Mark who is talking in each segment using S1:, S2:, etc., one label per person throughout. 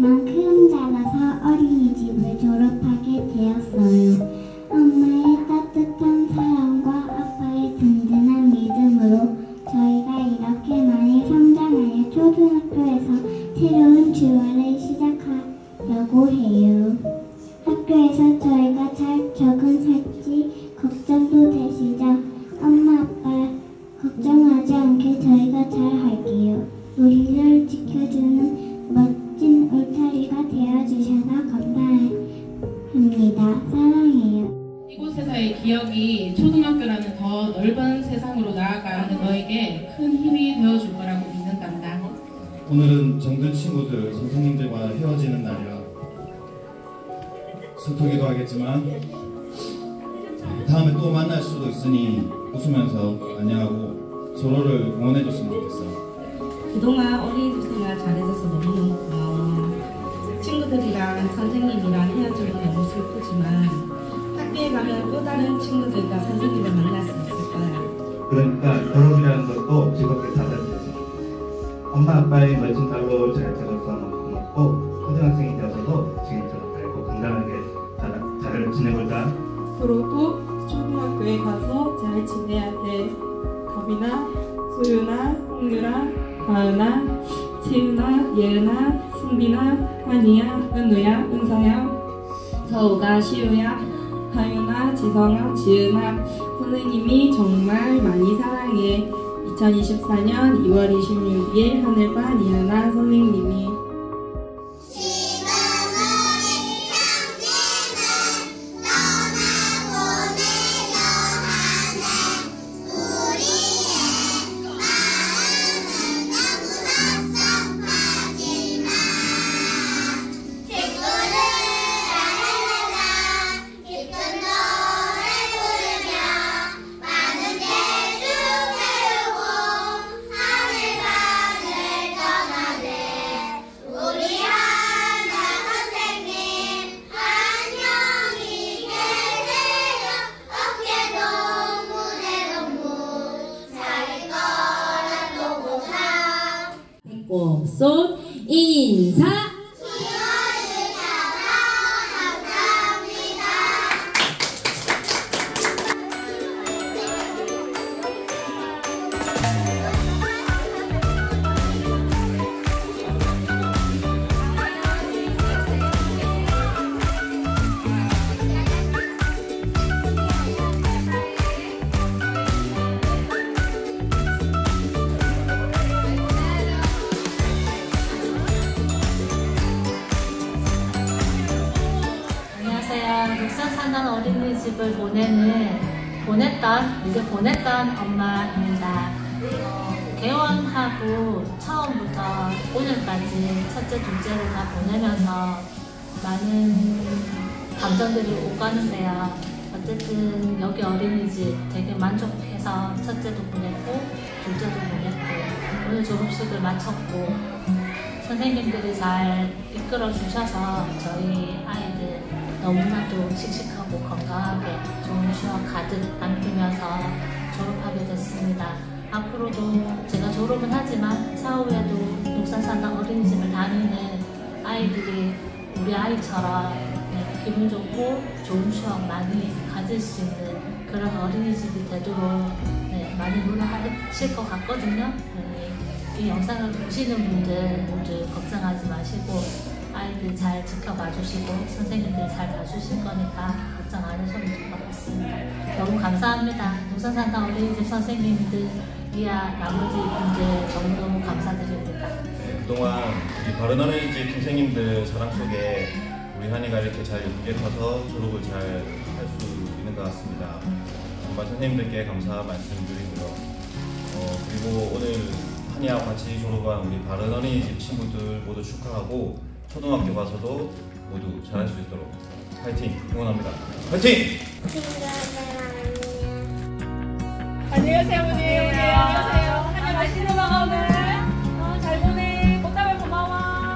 S1: 그만큼 자라서 어린이집을 졸업하게 되었어요. 엄마의 따뜻한 사랑과 아빠의 든든한 믿음으로 저희가 이렇게 많이 성장하여 초등학교에서 새로운 주말을 시작하려고 해요. 학교에서 저희가 잘 적응할지 걱정도 되시죠? 엄마 아빠 걱정하지 않게 저희가 잘 할게요. 우리를 지켜주는 멋진 울타리가 되어주셔서 감사합니다. 사랑해요.
S2: 이곳에서의 기억이 초등학교라는 더 넓은 세상으로 나아가는 너에게 큰 힘이 되어줄 거라고 믿는단다.
S3: 오늘은 정든 친구들, 선생님들과 헤어지는 날이라 슬프기도 하겠지만 다음에 또 만날 수도 있으니 웃으면서 안녕하고 서로를 응원해줬으면 좋겠어.
S4: 그동안 어린이집 생활 잘해줘서 너무너무 고마워. 친구들이랑 선생님이랑 헤어지는 건 너무 슬프지만 학교에 가면 또 다른 친구들과 선생님을 만날 수 있을 거야.
S5: 그러니까 졸업이라는 것도 즐겁게 받아들여서 엄마 아빠의 멋진 가족을 잘 찾아서 너무 고맙고 초등학생이 되어서도 지금처럼 밝고 건강하게 잘 지내보자.
S6: 앞으로도 초등학교에 가서 잘 지내야 돼. 가빈아, 소윤아, 홍유라, 가은아, 채윤아, 예은아, 승빈아, 한이야, 은우야, 은서야, 서우가, 시우야, 하윤아, 지성아, 지은아, 선생님이 정말 많이 사랑해. 2024년 2월 26일 하늘반 이하나 선생님이
S7: 손 인사.
S8: 녹산산단 어린이집을 보냈던 엄마입니다. 개원하고 처음부터 오늘까지 첫째, 둘째를 다 보내면서 많은 감정들이 오가는데요. 어쨌든 여기 어린이집 되게 만족해서 첫째도 보냈고 둘째도 보냈고 오늘 졸업식을 마쳤고 선생님들이 잘 이끌어 주셔서 저희 아이들 너무나도 씩씩하고 건강하게 좋은 추억 가득 남기면서 졸업하게 됐습니다. 앞으로도 제가 졸업은 하지만 차후에도 녹산산단 어린이집을 다니는 아이들이 우리 아이처럼 기분 좋고 좋은 추억 많이 가질 수 있는 그런 어린이집이 되도록 많이 노력하실 것 같거든요. 이 영상을 보시는 분들 모두 걱정하지 마시고 아이들 잘 지켜봐 주시고 선생님들 잘 봐주실 거니까 걱정 안 하셔도 될 것 같습니다. 너무 감사합니다. 녹산산단 어린이집 선생님들 이하 나머지 분들 너무너무 감사드립니다.
S3: 그동안 이 바른 어린이집 선생님들 사랑 속에 우리 한이가 이렇게 잘 예쁘게 커서 졸업을 잘 할 수 있는 것 같습니다. 정말 선생님들께 감사 말씀드리고요. 그리고 오늘 한이와 같이 졸업한 우리 바른 어린이집 친구들 모두 축하하고 초등학교 가서도 모두 잘할 수 있도록 파이팅! 응원합니다. 파이팅!
S9: 안녕하세요, 어머니. 안녕하세요. 한이 맛있는 거 오늘. 잘 보내. 꽃다발 고마워.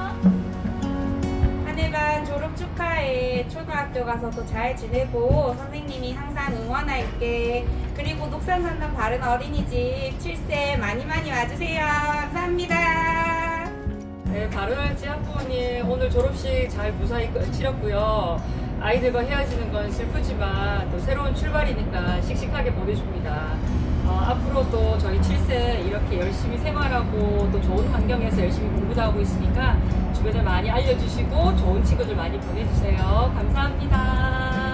S10: 한해반 졸업 축하해. 초등학교 가서도 잘 지내고 선생님이 항상 응원할게. 그리고 녹산산단 바른 어린이집 7세 많이 와주세요. 감사합니다.
S11: 네, 바른하늘 지학부모님 오늘 졸업식 잘 무사히 치렀고요. 아이들과 헤어지는 건 슬프지만 또 새로운 출발이니까 씩씩하게 보내줍니다. 앞으로 또 저희 7세 이렇게 열심히 생활하고 또 좋은 환경에서 열심히 공부도 하고 있으니까 주변에 많이 알려주시고 좋은 친구들 많이 보내주세요. 감사합니다.